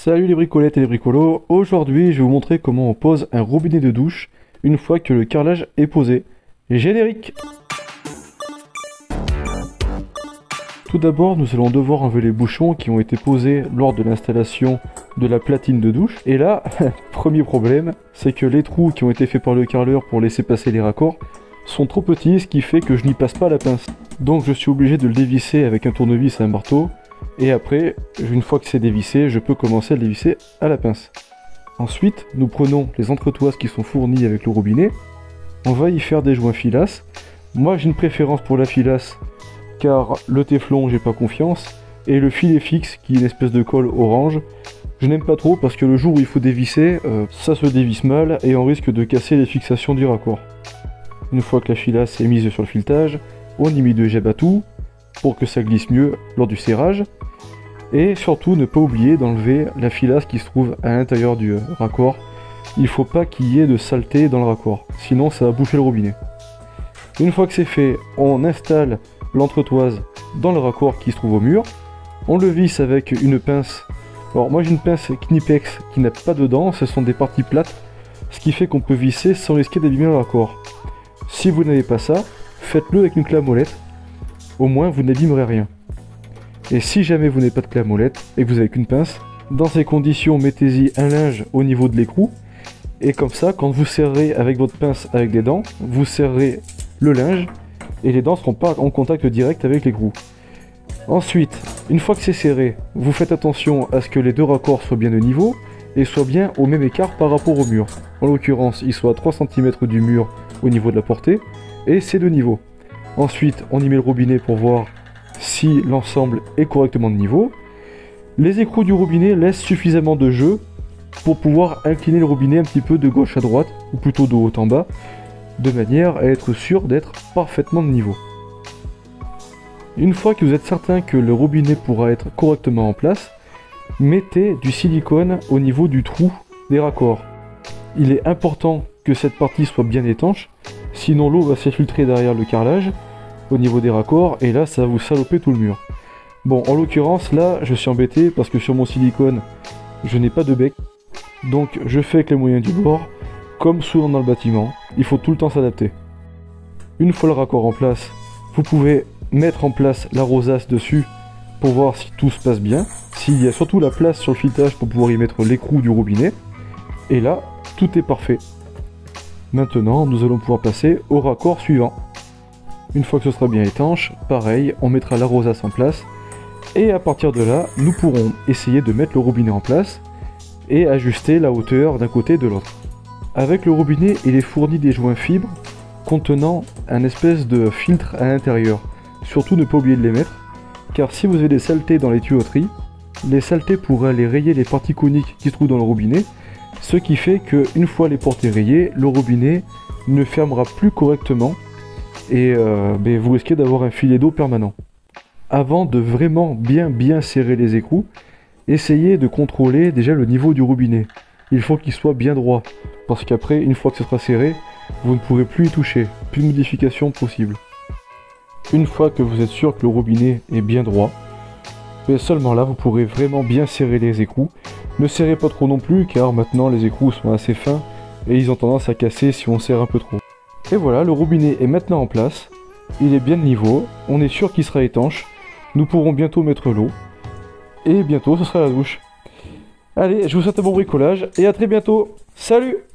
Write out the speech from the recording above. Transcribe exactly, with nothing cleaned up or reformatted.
Salut les bricolettes et les bricolos, aujourd'hui je vais vous montrer comment on pose un robinet de douche une fois que le carrelage est posé. Générique. Tout d'abord nous allons devoir enlever les bouchons qui ont été posés lors de l'installation de la platine de douche. Et là, premier problème, c'est que les trous qui ont été faits par le carreleur pour laisser passer les raccords sont trop petits, ce qui fait que je n'y passe pas la pince. Donc je suis obligé de le dévisser avec un tournevis et un marteau. Et après, une fois que c'est dévissé, je peux commencer à le dévisser à la pince. Ensuite, nous prenons les entretoises qui sont fournies avec le robinet. On va y faire des joints filasse. Moi j'ai une préférence pour la filasse, car le téflon j'ai pas confiance. Et le filet fixe, qui est une espèce de colle orange, je n'aime pas trop parce que le jour où il faut dévisser, euh, ça se dévisse mal et on risque de casser les fixations du raccord. Une fois que la filasse est mise sur le filetage, on y met de jab à tout pour que ça glisse mieux lors du serrage. Et surtout ne pas oublier d'enlever la filasse qui se trouve à l'intérieur du euh, raccord. Il ne faut pas qu'il y ait de saleté dans le raccord, sinon ça va boucher le robinet. Une fois que c'est fait, on installe l'entretoise dans le raccord qui se trouve au mur. On le visse avec une pince. Alors moi j'ai une pince Knipex qui n'a pas de dents, ce sont des parties plates, ce qui fait qu'on peut visser sans risquer d'abîmer le raccord. Si vous n'avez pas ça, faites-le avec une clé à molette. Au moins vous n'abîmerez rien. Et si jamais vous n'avez pas de clé à molette et que vous avez qu'une pince, dans ces conditions mettez-y un linge au niveau de l'écrou. Et comme ça, quand vous serrez avec votre pince avec des dents, vous serrez le linge et les dents ne seront pas en contact direct avec l'écrou. Ensuite, une fois que c'est serré, vous faites attention à ce que les deux raccords soient bien de niveau et soient bien au même écart par rapport au mur. En l'occurrence, ils soient à trois centimètres du mur au niveau de la portée et c'est de niveau. Ensuite, on y met le robinet pour voir si l'ensemble est correctement de niveau. Les écrous du robinet laissent suffisamment de jeu pour pouvoir incliner le robinet un petit peu de gauche à droite, ou plutôt de haut en bas, de manière à être sûr d'être parfaitement de niveau. Une fois que vous êtes certain que le robinet pourra être correctement en place, mettez du silicone au niveau du trou des raccords. Il est important que cette partie soit bien étanche, sinon l'eau va s'infiltrer derrière le carrelage au niveau des raccords et là ça va vous saloper tout le mur. Bon, en l'occurrence là je suis embêté parce que sur mon silicone je n'ai pas de bec, donc je fais avec les moyens du bord. Comme souvent dans le bâtiment, il faut tout le temps s'adapter. Une fois le raccord en place, vous pouvez mettre en place la rosace dessus pour voir si tout se passe bien, s'il y a surtout la place sur le filetage pour pouvoir y mettre l'écrou du robinet, et là tout est parfait. Maintenant nous allons pouvoir passer au raccord suivant. Une fois que ce sera bien étanche, pareil, on mettra la rosace en place, et à partir de là, nous pourrons essayer de mettre le robinet en place, et ajuster la hauteur d'un côté et de l'autre. Avec le robinet, il est fourni des joints fibres, contenant un espèce de filtre à l'intérieur. Surtout ne pas oublier de les mettre, car si vous avez des saletés dans les tuyauteries, les saletés pourraient aller rayer les parties coniques qui se trouvent dans le robinet, ce qui fait qu'une fois les portées rayées, le robinet ne fermera plus correctement, et euh, ben vous risquez d'avoir un filet d'eau permanent. Avant de vraiment bien bien serrer les écrous, essayez de contrôler déjà le niveau du robinet. Il faut qu'il soit bien droit, parce qu'après, une fois que ce sera serré, vous ne pourrez plus y toucher, plus de modification possible. Une fois que vous êtes sûr que le robinet est bien droit, et seulement là vous pourrez vraiment bien serrer les écrous. Ne serrez pas trop non plus, car maintenant les écrous sont assez fins, et ils ont tendance à casser si on serre un peu trop. Et voilà, le robinet est maintenant en place, il est bien de niveau, on est sûr qu'il sera étanche, nous pourrons bientôt mettre l'eau, et bientôt ce sera la douche. Allez, je vous souhaite un bon bricolage, et à très bientôt, salut!